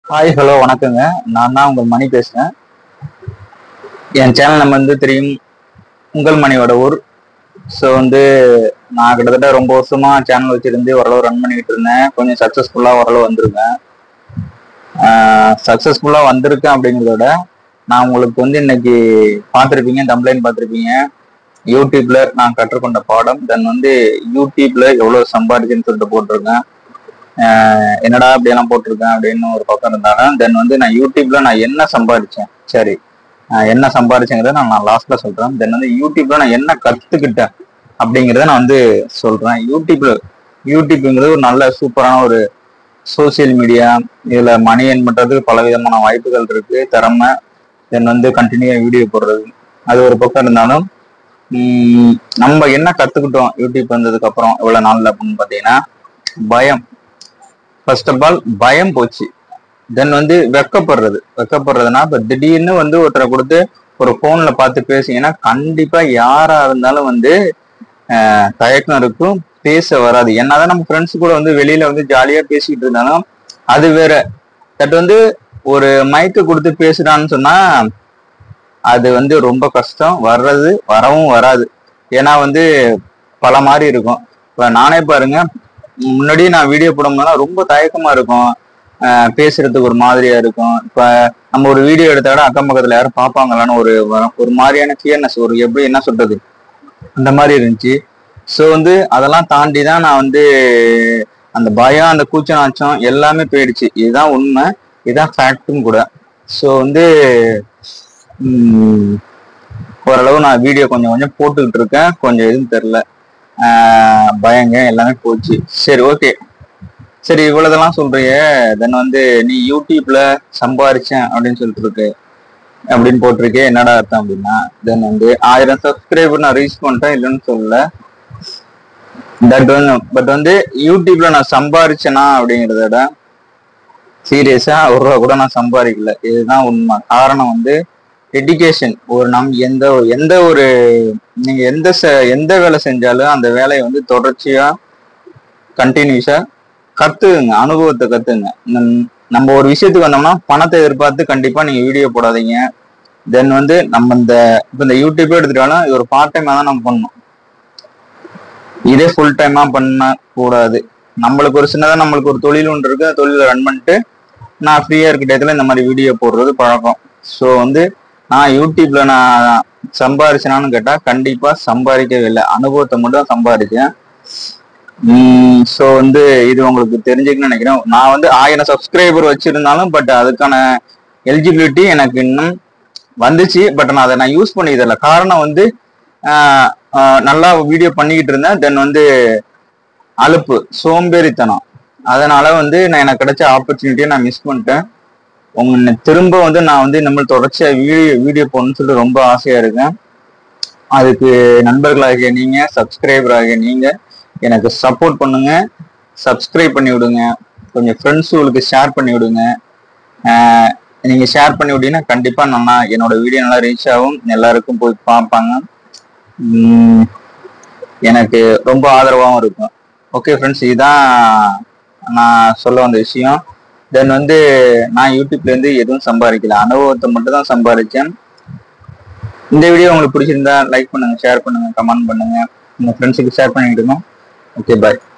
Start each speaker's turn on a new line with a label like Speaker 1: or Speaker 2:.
Speaker 1: Hi hello வணக்கங்க. நான் தான் உங்கள் மணி பேசுறேன். என் சேனல் நம்ம தெரியும், உங்கள் மணியோட ஊர். ஸோ நான் கிட்டத்தட்ட ரொம்ப வருஷமா சேனல் வச்சிருந்து ஓரளவு ரன் பண்ணிக்கிட்டு இருந்தேன். கொஞ்சம் சக்ஸஸ்ஃபுல்லாக ஓரளவு வந்திருக்கேன். சக்ஸஸ்ஃபுல்லாக வந்திருக்கேன் அப்படிங்கிறத விட நான் உங்களுக்கு இன்னைக்கு பார்த்துருப்பீங்க, தம்ப்லைன் பார்த்துருப்பீங்க. யூடியூப்ல நான் கற்றுக்கொண்ட பாடம், தென் யூடியூப்ல எவ்வளோ சம்பாதிச்சுன்னு சொல்லிட்டு போட்டிருக்கேன். என்னடா அப்படியெல்லாம் போட்டிருக்கேன் அப்படின்னு ஒரு பக்கம் இருந்தாலும் தென் நான் யூடியூப்ல நான் என்ன சம்பாதிச்சேன், சரி என்ன சம்பாதிச்சேங்கிறத நான் லாஸ்ட்ல சொல்றேன். தென் யூடியூப்ல நான் என்ன கத்துக்கிட்டேன் அப்படிங்கிறத நான் சொல்றேன். யூடியூப்ங்கிறது ஒரு நல்ல சூப்பரான ஒரு சோசியல் மீடியா. இதுல மணி ஏர்ன் பண்றதுக்கு பல விதமான வாய்ப்புகள் இருக்கு, திறமை. தென் கண்டினியூ வீடியோ போடுறது, அது ஒரு பக்கம் இருந்தாலும் நம்ம என்ன கத்துக்கிட்டோம் யூடியூப் வந்ததுக்கு அப்புறம் இவ்வளவு நாள்ல அப்படின்னு பாத்தீங்கன்னா, பயம். ஃபர்ஸ்ட் ஆஃப் ஆல் பயம் போச்சு. தென் வெக்கப்படுறதுனா இப்ப திடீர்னு ஒருத்தரை கொடுத்து ஒரு போன்ல பார்த்து பேசிங்கன்னா கண்டிப்பா யாரா இருந்தாலும் தயக்கம் இருக்கும், பேச வராது. என்னதான் நம்ம ஃப்ரெண்ட்ஸ் கூட வெளியில ஜாலியா பேசிக்கிட்டு இருந்தாலும் அது வேற. தட் ஒரு மைக்கு கொடுத்து பேசுறான்னு சொன்னா அது ரொம்ப கஷ்டம், வரவும் வராது. ஏன்னா பல மாதிரி இருக்கும். இப்ப நானே பாருங்க, முன்னாடியே நான் வீடியோ போடும்போதுனா ரொம்ப தயக்கமா இருக்கும், பேசுறதுக்கு ஒரு மாதிரியா இருக்கும். இப்ப நம்ம ஒரு வீடியோ எடுத்த விட அக்கம் பக்கத்துல யாரும் பார்ப்பாங்களான்னு ஒரு மாதிரியான கிளியர்னஸ், ஒரு எப்படி என்ன சொல்றது, அந்த மாதிரி இருந்துச்சு. ஸோ அதெல்லாம் தாண்டி தான் நான் அந்த பயம், அந்த கூச்ச நாச்சம் எல்லாமே போயிடுச்சு. இதுதான் உண்மை, இதுதான் ஃபேக்டும் கூட. ஸோ ஓரளவு நான் வீடியோ கொஞ்சம் கொஞ்சம் போட்டுக்கிட்டு இருக்கேன். கொஞ்சம் எதுவும் தெரில, பயங்க எல்லாமே போச்சு. சரி, ஓகே, சரி இவ்வளவுதெல்லாம் சொல்றிய. தென் நீ யூடியூப்ல சம்பாரிச்சேன் அப்படின்னு சொல்லிட்டு இருக்கு அப்படின்னு போட்டிருக்கே, என்னடா அர்த்தம் அப்படின்னா, தென் 1000 சப்ஸ்கிரைபர் நான் ரீச் பண்ணிட்டேன், இல்லைன்னு சொல்லல. பட் யூடியூப்ல நான் சம்பாரிச்சேனா அப்படிங்கிறத விட சீரியஸா ₹1 கூட நான் சம்பாதிக்கல. இதுதான் உண்மை. காரணம் டெடிகேஷன். எந்த ஒரு நீங்க எந்த வேலை செஞ்சாலும் அந்த வேலையை தொடர்ச்சியா கண்டினியூஸா கத்துங்க, அனுபவத்தை கத்துங்க. நம்ம ஒரு விஷயத்துக்கு வந்தோம்னா பணத்தை எதிர்பார்த்து கண்டிப்பா நீங்க வீடியோ போடாதீங்க. தென் நம்ம இந்த யூடியூப்பே எடுத்துட்டாலும் இது ஒரு பார்ட் டைமா தான் நம்ம பண்ணணும், இதே ஃபுல் டைமா பண்ண கூடாது. நம்மளுக்கு ஒரு சின்னதா நம்மளுக்கு ஒரு தொழில் ஒன்று இருக்கு, தொழிலை ரன் பண்ணிட்டு நான் ஃப்ரீயா இருக்க டயத்துல இந்த மாதிரி வீடியோ போடுறது பழக்கம். ஸோ நான் யூடியூப்ல நான் சம்பாரிச்சேனான்னு கேட்டா கண்டிப்பா சம்பாதிக்கவே இல்லை, அனுபவத்தை மட்டும் சம்பாதிச்சேன். ஸோ இது உங்களுக்கு தெரிஞ்சுக்கணும்னு நினைக்கிறேன். நான் 1000 சப்ஸ்கிரைபர் வச்சிருந்தாலும் பட் அதுக்கான எலிஜிபிலிட்டி எனக்கு இன்னும் வந்துச்சு. பட் நான் அதை யூஸ் பண்ணியதில்லை. காரணம் நல்லா வீடியோ பண்ணிக்கிட்டு இருந்தேன். தென் அலுப்பு, சோம்பேறித்தனம். அதனால நான் எனக்கு கிடைச்ச ஆப்பர்ச்சுனிட்டியை நான் மிஸ் பண்ணிட்டேன். திரும்ப நான் இந்த தொடர்ச்சியா வீடியோ போடணும்னு சொல்லிட்டு ரொம்ப ஆசையா இருக்கேன். அதுக்கு நண்பர்களாகிய நீங்க, சப்ஸ்கிரைபர் ஆகிய நீங்க எனக்கு சப்போர்ட் பண்ணுங்க, சப்ஸ்கிரைப் பண்ணி விடுங்க, கொஞ்சம் ஃப்ரெண்ட்ஸுகளுக்கு ஷேர் பண்ணி விடுங்க. நீங்க ஷேர் பண்ணி விட்டீங்கன்னா கண்டிப்பா என்னோட வீடியோ நல்லா ரீச் ஆகும், எல்லாருக்கும் போய் பார்ப்பாங்க, எனக்கு ரொம்ப ஆதரவாகவும் இருக்கும். ஓகே ஃப்ரெண்ட்ஸ், இதுதான் நான் சொல்ல வந்த விஷயம். தென் நான் யூடியூப்ல எதுவும் சம்பாதிக்கல, அனுபவத்தை மட்டும் தான் சம்பாதிச்சேன். இந்த வீடியோ உங்களுக்கு பிடிச்சிருந்தா லைக் பண்ணுங்க, ஷேர் பண்ணுங்க, கமெண்ட் பண்ணுங்க, உங்க ஃப்ரெண்ட்ஸுக்கு ஷேர் பண்ணிவிடுங்க. ஓகே, பாய்.